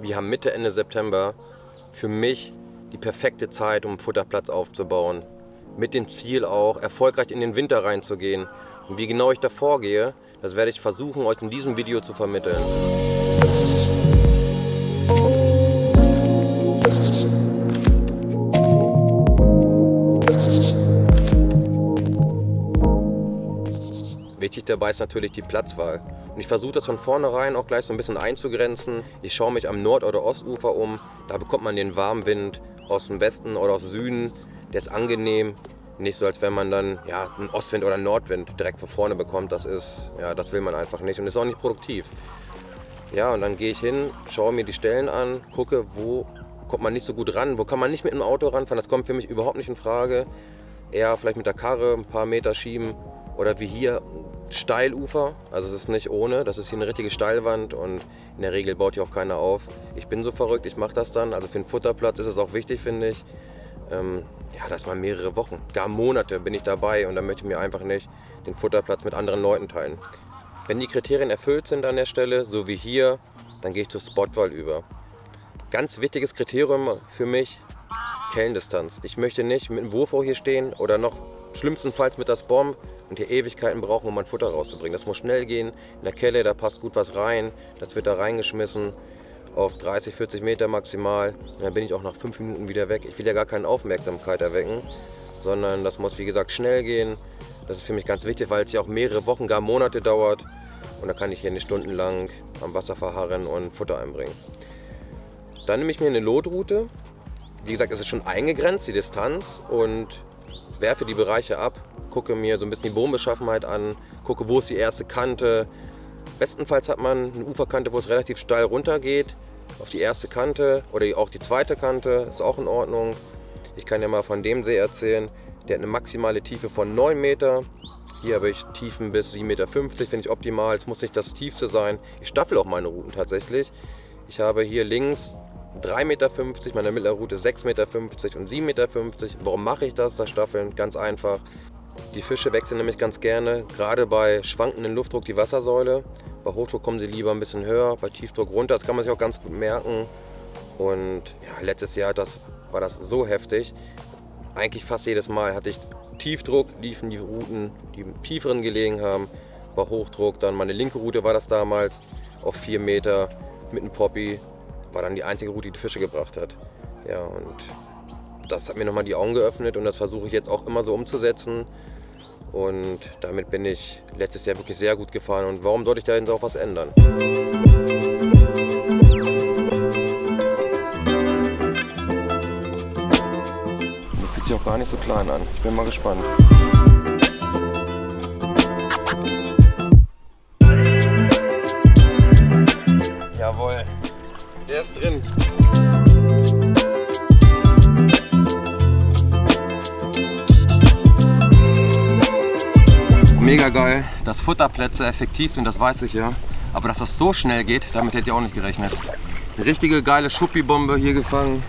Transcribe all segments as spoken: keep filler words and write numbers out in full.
Wir haben Mitte, Ende September für mich die perfekte Zeit, um einen Futterplatz aufzubauen. Mit dem Ziel auch, erfolgreich in den Winter reinzugehen. Und wie genau ich da vorgehe, das werde ich versuchen, euch in diesem Video zu vermitteln. Wichtig dabei ist natürlich die Platzwahl. Und ich versuche das von vornherein auch gleich so ein bisschen einzugrenzen. Ich schaue mich am Nord- oder Ostufer um. Da bekommt man den warmen Wind aus dem Westen oder aus dem Süden. Der ist angenehm. Nicht so, als wenn man dann ja, einen Ostwind oder einen Nordwind direkt von vorne bekommt. Das ist, ja, das will man einfach nicht und ist auch nicht produktiv. Ja, und dann gehe ich hin, schaue mir die Stellen an, gucke, wo kommt man nicht so gut ran, wo kann man nicht mit dem Auto ranfahren. Das kommt für mich überhaupt nicht in Frage. Eher vielleicht mit der Karre ein paar Meter schieben. Oder wie hier Steilufer, also es ist nicht ohne, das ist hier eine richtige Steilwand und in der Regel baut hier auch keiner auf. Ich bin so verrückt, ich mache das dann, also für einen Futterplatz ist es auch wichtig, finde ich. Ähm, ja, dass man mehrere Wochen, gar Monate bin ich dabei und dann möchte ich mir einfach nicht den Futterplatz mit anderen Leuten teilen. Wenn die Kriterien erfüllt sind an der Stelle, so wie hier, dann gehe ich zur Spotwahl über. Ganz wichtiges Kriterium für mich, Kellendistanz. Ich möchte nicht mit einem Wurfrohr hier stehen oder noch schlimmstenfalls mit der Spom und hier Ewigkeiten brauchen, um mein Futter rauszubringen. Das muss schnell gehen. In der Kelle, da passt gut was rein. Das wird da reingeschmissen auf dreißig, vierzig Meter maximal. Und dann bin ich auch nach fünf Minuten wieder weg. Ich will ja gar keine Aufmerksamkeit erwecken, sondern das muss, wie gesagt, schnell gehen. Das ist für mich ganz wichtig, weil es ja auch mehrere Wochen, gar Monate dauert. Und da kann ich hier nicht stundenlang am Wasser verharren und Futter einbringen. Dann nehme ich mir eine Lotroute. Wie gesagt, es ist schon eingegrenzt, die Distanz, und werfe die Bereiche ab, gucke mir so ein bisschen die Bodenbeschaffenheit an, gucke, wo ist die erste Kante. Bestenfalls hat man eine Uferkante, wo es relativ steil runter geht, auf die erste Kante oder auch die zweite Kante, ist auch in Ordnung. Ich kann ja mal von dem See erzählen, der hat eine maximale Tiefe von neun Meter. Hier habe ich Tiefen bis sieben Meter fünfzig, finde ich optimal. Es muss nicht das tiefste sein. Ich staffel auch meine Routen tatsächlich. Ich habe hier links drei Meter fünfzig, meine mittlere Route sechs Meter fünfzig und sieben Meter fünfzig. Warum mache ich das, das Staffeln? Ganz einfach. Die Fische wechseln nämlich ganz gerne, gerade bei schwankendem Luftdruck, die Wassersäule. Bei Hochdruck kommen sie lieber ein bisschen höher, bei Tiefdruck runter. Das kann man sich auch ganz gut merken. Und ja, letztes Jahr das, war das so heftig. Eigentlich fast jedes Mal hatte ich Tiefdruck, liefen die Routen, die im tieferen gelegen haben. Bei Hochdruck dann meine linke Route war das damals auf vier Meter mit einem Poppy. War dann die einzige Route, die die Fische gebracht hat. Ja, und das hat mir nochmal die Augen geöffnet und das versuche ich jetzt auch immer so umzusetzen. Und damit bin ich letztes Jahr wirklich sehr gut gefahren. Und warum sollte ich da jetzt auch was ändern? Mir fühlt sich auch gar nicht so klein an. Ich bin mal gespannt. Jawohl. Der ist drin. Mega geil, dass Futterplätze effektiv sind, das weiß ich ja. Aber dass das so schnell geht, damit hätte ich auch nicht gerechnet. Eine richtige geile Schuppi-Bombe hier gefangen.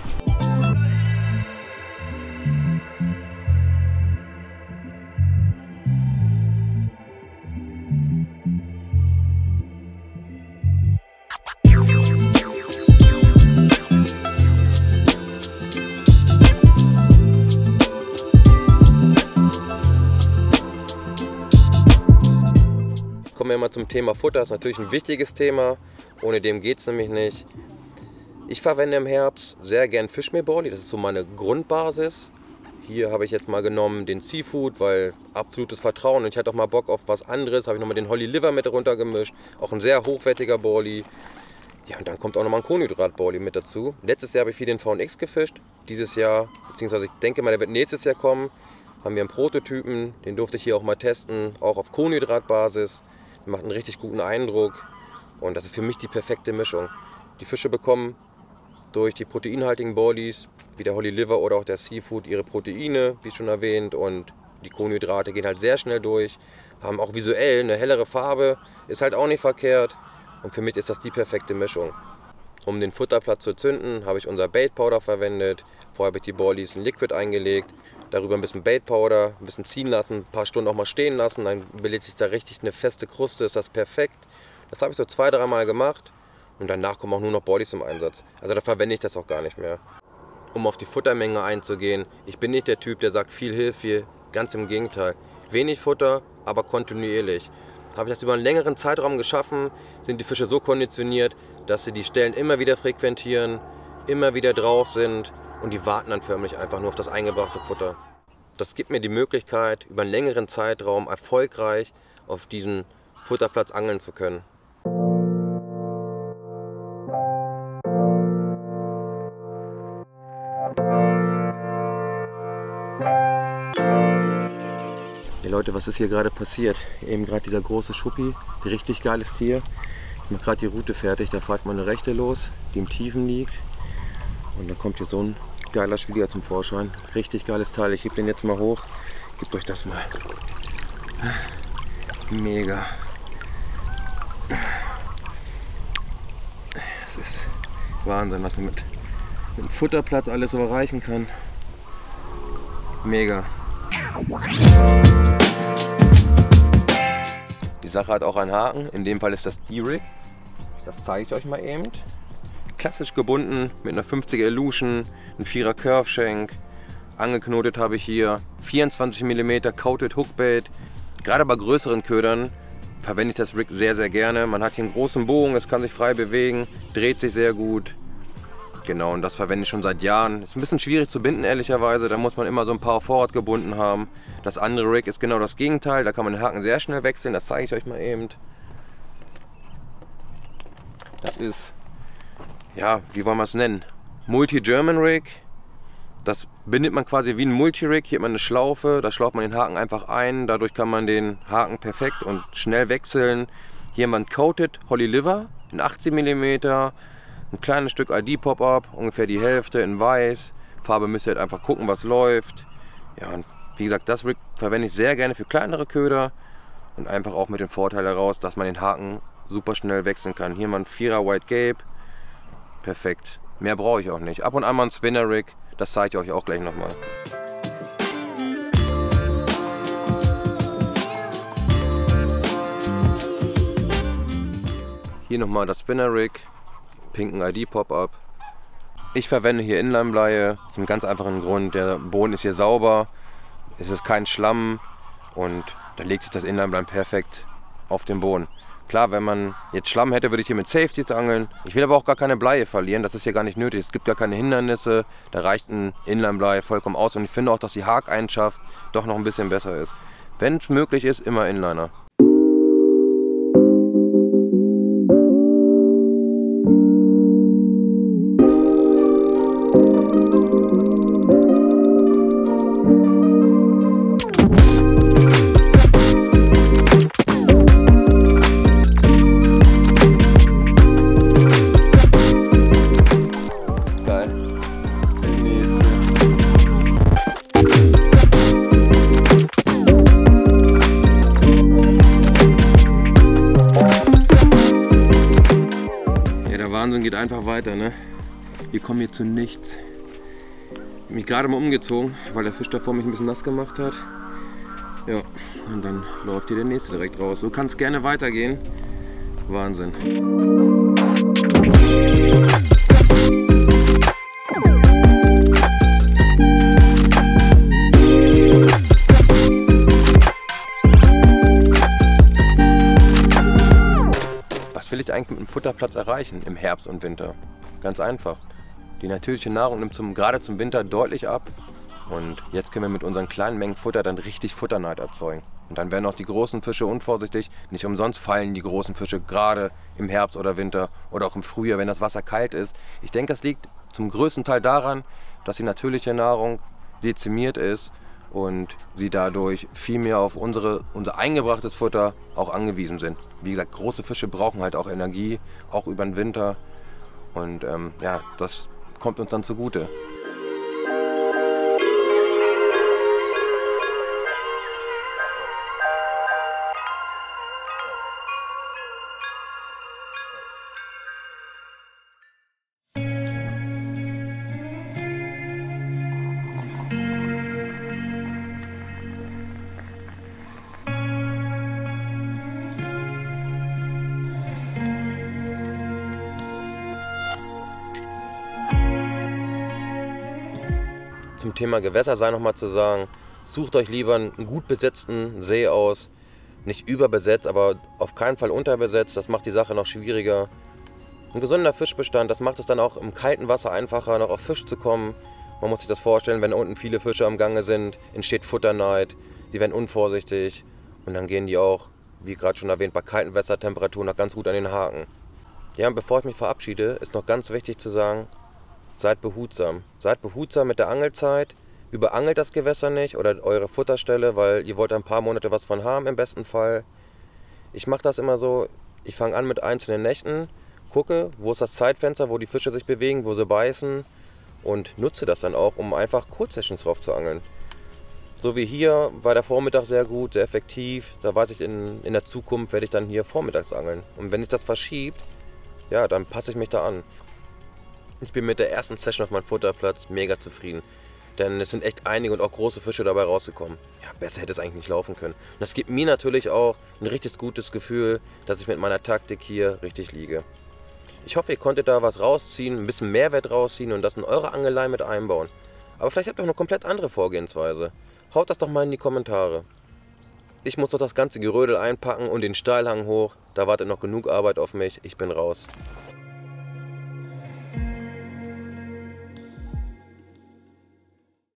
Kommen wir mal zum Thema Futter. Das ist natürlich ein wichtiges Thema. Ohne dem geht es nämlich nicht. Ich verwende im Herbst sehr gern Fischmehlballi. Das ist so meine Grundbasis. Hier habe ich jetzt mal genommen den Seafood, weil absolutes Vertrauen. Und ich hatte auch mal Bock auf was anderes. Habe ich nochmal den Holly Liver mit runter gemischt. Auch ein sehr hochwertiger Balli. Ja, und dann kommt auch nochmal ein Kohlenhydrat-Balli mit dazu. Letztes Jahr habe ich viel den V und X gefischt. Dieses Jahr, beziehungsweise ich denke mal, der wird nächstes Jahr kommen, haben wir einen Prototypen. Den durfte ich hier auch mal testen. Auch auf Kohlenhydratbasis. Macht einen richtig guten Eindruck und das ist für mich die perfekte Mischung. Die Fische bekommen durch die proteinhaltigen Ballis, wie der Holly Liver oder auch der Seafood, ihre Proteine, wie schon erwähnt, und die Kohlenhydrate gehen halt sehr schnell durch, haben auch visuell eine hellere Farbe, ist halt auch nicht verkehrt und für mich ist das die perfekte Mischung. Um den Futterplatz zu zünden, habe ich unser Bait Powder verwendet. Vorher habe ich die Ballis in Liquid eingelegt, darüber ein bisschen Bait Powder, ein bisschen ziehen lassen, ein paar Stunden auch mal stehen lassen, dann bildet sich da richtig eine feste Kruste, ist das perfekt. Das habe ich so zwei, dreimal gemacht und danach kommen auch nur noch Boilies zum Einsatz. Also da verwende ich das auch gar nicht mehr. Um auf die Futtermenge einzugehen, ich bin nicht der Typ, der sagt, viel hilft viel, ganz im Gegenteil. Wenig Futter, aber kontinuierlich. Habe ich das über einen längeren Zeitraum geschaffen, sind die Fische so konditioniert, dass sie die Stellen immer wieder frequentieren, immer wieder drauf sind und die warten dann förmlich einfach nur auf das eingebrachte Futter. Das gibt mir die Möglichkeit, über einen längeren Zeitraum erfolgreich auf diesen Futterplatz angeln zu können. Ja Leute, was ist hier gerade passiert? Eben gerade dieser große Schuppi, richtig geiles Tier. Ich mache gerade die Route fertig, da pfeift meine Rechte los, die im Tiefen liegt. Und dann kommt hier so ein geiler Schwieger zum Vorschein. Richtig geiles Teil, ich heb den jetzt mal hoch. Gebt euch das mal. Mega. Es ist Wahnsinn, was man mit, mit dem Futterplatz alles so erreichen kann. Mega. Die Sache hat auch einen Haken, in dem Fall ist das D-Rig. Das zeige ich euch mal eben. Klassisch gebunden mit einer fünfziger Illusion, ein vierer Curve Shank. Angeknotet habe ich hier vierundzwanzig Millimeter Coated Hookbait. Gerade bei größeren Ködern verwende ich das Rig sehr, sehr gerne. Man hat hier einen großen Bogen, es kann sich frei bewegen, dreht sich sehr gut. Genau, und das verwende ich schon seit Jahren. Ist ein bisschen schwierig zu binden, ehrlicherweise. Da muss man immer so ein paar auf Vorrat gebunden haben. Das andere Rig ist genau das Gegenteil. Da kann man den Haken sehr schnell wechseln. Das zeige ich euch mal eben. Das ist, ja, wie wollen wir es nennen? Multi-German Rig. Das bindet man quasi wie ein Multi-Rig. Hier hat man eine Schlaufe. Da schlauft man den Haken einfach ein. Dadurch kann man den Haken perfekt und schnell wechseln. Hier haben wir ein Coated Holly Liver in achtzig Millimeter. Ein kleines Stück I D Pop-Up, ungefähr die Hälfte in weiß. Farbe müsst ihr halt einfach gucken, was läuft. Ja, und wie gesagt, das Rig verwende ich sehr gerne für kleinere Köder und einfach auch mit dem Vorteil heraus, dass man den Haken super schnell wechseln kann. Hier mal ein Vierer White Gape. Perfekt. Mehr brauche ich auch nicht. Ab und an mal ein Spinner Rig, das zeige ich euch auch gleich nochmal. Hier nochmal das Spinner Rig. Pinken I D Pop-Up. Ich verwende hier Inline-Bleie, aus einem ganz einfachen Grund. Der Boden ist hier sauber, es ist kein Schlamm und da legt sich das Inline-Blei perfekt auf den Boden. Klar, wenn man jetzt Schlamm hätte, würde ich hier mit Safeties angeln. Ich will aber auch gar keine Bleie verlieren, das ist hier gar nicht nötig. Es gibt gar keine Hindernisse, da reicht ein Inline-Blei vollkommen aus und ich finde auch, dass die Hakeigenschaft doch noch ein bisschen besser ist. Wenn es möglich ist, immer Inliner. Geht einfach weiter, ne? Wir kommen hier zu nichts. Ich habe mich gerade mal umgezogen, weil der Fisch davor mich ein bisschen nass gemacht hat. Ja, und dann läuft hier der nächste direkt raus. So kann es gerne weitergehen. Wahnsinn. Was will ich eigentlich mit dem Futterplatz erreichen im Herbst und Winter? Ganz einfach. Die natürliche Nahrung nimmt zum, gerade zum Winter deutlich ab. Und jetzt können wir mit unseren kleinen Mengen Futter dann richtig Futterneid erzeugen. Und dann werden auch die großen Fische unvorsichtig. Nicht umsonst fallen die großen Fische gerade im Herbst oder Winter oder auch im Frühjahr, wenn das Wasser kalt ist. Ich denke, das liegt zum größten Teil daran, dass die natürliche Nahrung dezimiert ist und sie dadurch viel mehr auf unsere, unser eingebrachtes Futter auch angewiesen sind. Wie gesagt, große Fische brauchen halt auch Energie, auch über den Winter. Und ähm, ja, das kommt uns dann zugute. zum Thema Gewässer nochmal zu sagen, sucht euch lieber einen gut besetzten See aus. Nicht überbesetzt, aber auf keinen Fall unterbesetzt. Das macht die Sache noch schwieriger. Ein gesunder Fischbestand, das macht es dann auch im kalten Wasser einfacher, noch auf Fisch zu kommen. Man muss sich das vorstellen, wenn da unten viele Fische am Gange sind, entsteht Futterneid. Die werden unvorsichtig und dann gehen die auch, wie gerade schon erwähnt, bei kalten Wassertemperaturen noch ganz gut an den Haken. Ja, und bevor ich mich verabschiede, ist noch ganz wichtig zu sagen, seid behutsam. Seid behutsam mit der Angelzeit. Überangelt das Gewässer nicht oder eure Futterstelle, weil ihr wollt ein paar Monate was von haben im besten Fall. Ich mache das immer so, ich fange an mit einzelnen Nächten, gucke, wo ist das Zeitfenster, wo die Fische sich bewegen, wo sie beißen und nutze das dann auch, um einfach Kurzsessions drauf zu angeln. So wie hier war der Vormittag sehr gut, sehr effektiv. Da weiß ich, in, in der Zukunft werde ich dann hier vormittags angeln. Und wenn sich das verschiebt, ja, dann passe ich mich da an. Ich bin mit der ersten Session auf meinem Futterplatz mega zufrieden. Denn es sind echt einige und auch große Fische dabei rausgekommen. Ja, besser hätte es eigentlich nicht laufen können. Und das gibt mir natürlich auch ein richtig gutes Gefühl, dass ich mit meiner Taktik hier richtig liege. Ich hoffe, ihr konntet da was rausziehen, ein bisschen Mehrwert rausziehen und das in eure Angelei mit einbauen. Aber vielleicht habt ihr auch eine komplett andere Vorgehensweise. Haut das doch mal in die Kommentare. Ich muss doch das ganze Gerödel einpacken und den Steilhang hoch. Da wartet noch genug Arbeit auf mich. Ich bin raus.